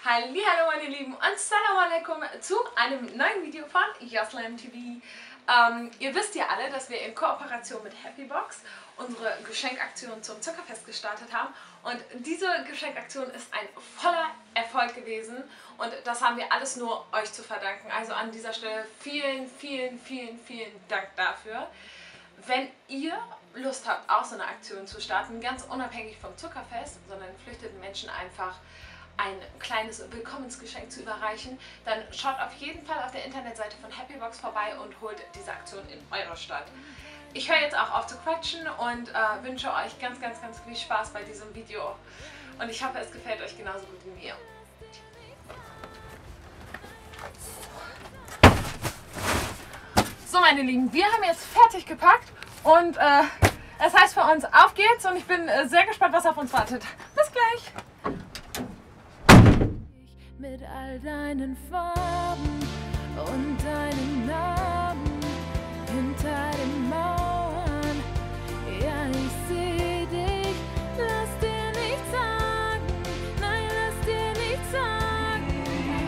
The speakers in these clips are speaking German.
Hallo meine Lieben und Assalamu alaikum zu einem neuen Video von Yaslam TV. Ihr wisst ja alle, dass wir in Kooperation mit Happybox unsere Geschenkaktion zum Zuckerfest gestartet haben. Und diese Geschenkaktion ist ein voller Erfolg gewesen und das haben wir alles nur euch zu verdanken. Also an dieser Stelle vielen Dank dafür. Wenn ihr Lust habt, auch so eine Aktion zu starten, ganz unabhängig vom Zuckerfest, sondern geflüchteten Menschen einfach ein kleines Willkommensgeschenk zu überreichen, dann schaut auf jeden Fall auf der Internetseite von Happybox vorbei und holt diese Aktion in eure Stadt. Ich höre jetzt auch auf zu quatschen und wünsche euch ganz viel Spaß bei diesem Video. Und ich hoffe, es gefällt euch genauso gut wie mir. So meine Lieben, wir haben jetzt fertig gepackt und es heißt für uns, auf geht's, und ich bin sehr gespannt, was auf uns wartet. Bis gleich! Mit all deinen Farben und deinen Namen hinter den Mauern. Ja, ich seh dich, lass dir nichts sagen, nein, lass dir nichts sagen.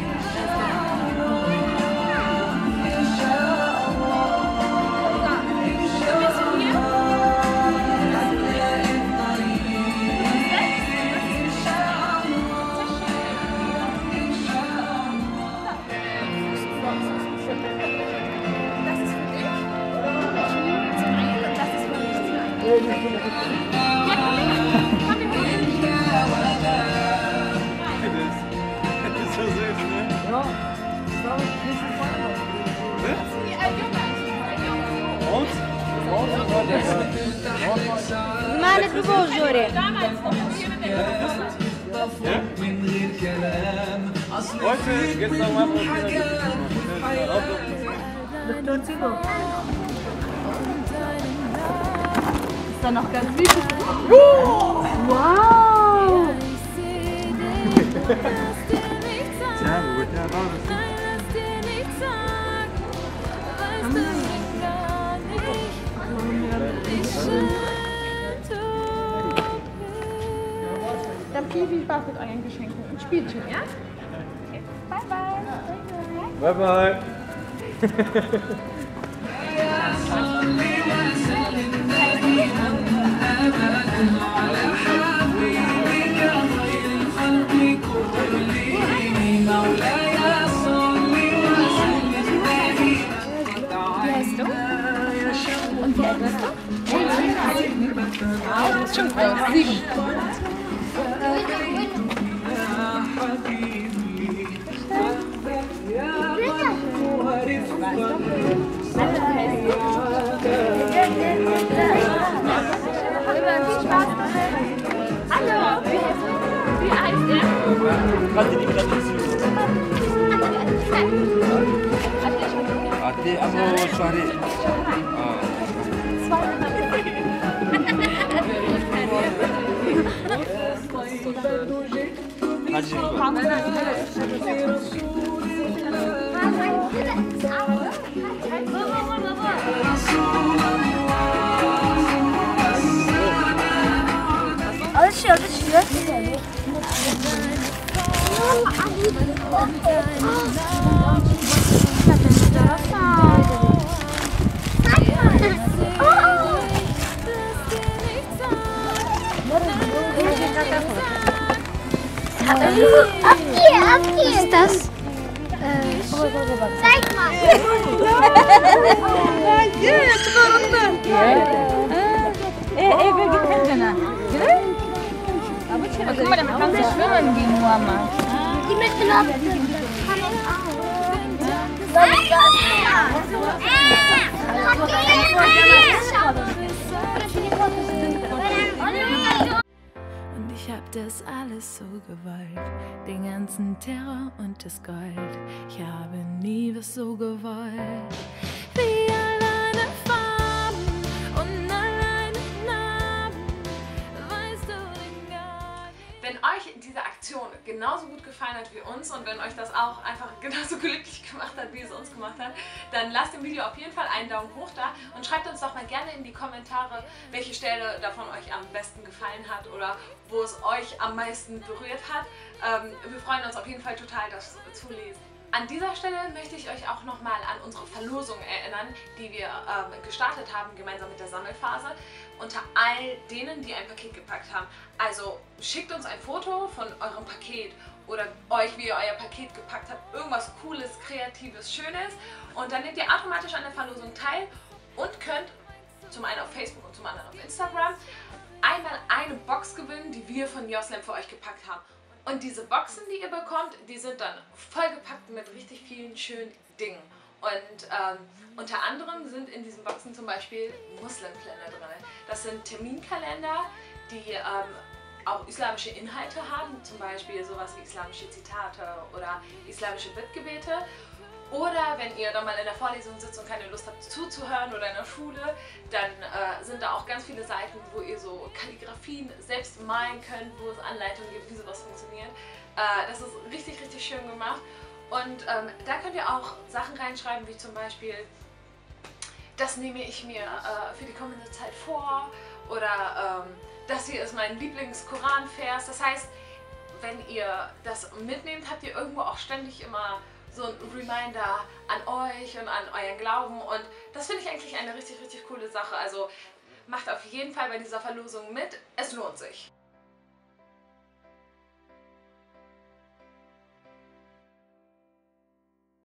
مالك بوجوري Heute geht's nochmal ist da noch ganz süß. Wow! Dann viel Spaß mit euren Geschenken und Spielchen, ja? Okay. Bye. Bye bye. Wie heißt du? Und wie alt bist du? Wow, du bist schon groß. 7. Hallo, wie heißt der? Ate Abu Shari. Alışıyor. Was ist das? Zeig mal! Guck mal, damit kannst du schwimmen gehen, Mama. Die mit Knochen. Und ich hab das alles so gewollt, den ganzen Terror und das Gold. Ich habe nie was so gewollt, wie alleine Farben und alleine Namen. Weißt du denn gar nicht? Wenn euch diese Aktion Aktion genauso gut gefallen hat wie uns und wenn euch das auch einfach genauso glücklich gemacht hat, wie es uns gemacht hat, dann lasst dem Video auf jeden Fall einen Daumen hoch da und schreibt uns doch mal gerne in die Kommentare, welche Stelle davon euch am besten gefallen hat oder wo es euch am meisten berührt hat. Wir freuen uns auf jeden Fall total, das zu lesen. An dieser Stelle möchte ich euch auch nochmal an unsere Verlosung erinnern, die wir gestartet haben, gemeinsam mit der Sammelphase, unter all denen, die ein Paket gepackt haben. Also schickt uns ein Foto von eurem Paket oder euch, wie ihr euer Paket gepackt habt, irgendwas Cooles, Kreatives, Schönes und dann nehmt ihr automatisch an der Verlosung teil und könnt zum einen auf Facebook und zum anderen auf Instagram einmal eine Box gewinnen, die wir von Yoslem für euch gepackt haben. Und diese Boxen, die ihr bekommt, die sind dann vollgepackt mit richtig vielen schönen Dingen. Und unter anderem sind in diesen Boxen zum Beispiel Muslimpläne drin. Das sind Terminkalender, die auch islamische Inhalte haben, zum Beispiel sowas wie islamische Zitate oder islamische Bittgebete. Oder wenn ihr dann mal in der Vorlesung sitzt und keine Lust habt zuzuhören oder in der Schule, dann sind da auch ganz viele Seiten, wo ihr so Kalligrafien selbst malen könnt, wo es Anleitungen gibt, wie sowas funktioniert. Das ist richtig, richtig schön gemacht. Und da könnt ihr auch Sachen reinschreiben, wie zum Beispiel, das nehme ich mir für die kommende Zeit vor oder das hier ist mein Lieblings-Koran-Vers. Das heißt, wenn ihr das mitnehmt, habt ihr irgendwo auch ständig immer so ein Reminder an euch und an euren Glauben und das finde ich eigentlich eine richtig, richtig coole Sache. Also macht auf jeden Fall bei dieser Verlosung mit, es lohnt sich.